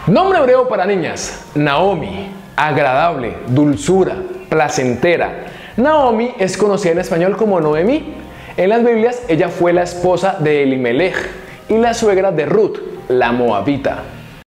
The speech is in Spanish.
Nombre hebreo para niñas: Naomi, agradable, dulzura, placentera. Naomi es conocida en español como Noemí. En las Biblias ella fue la esposa de Elimelech y la suegra de Ruth, la moabita.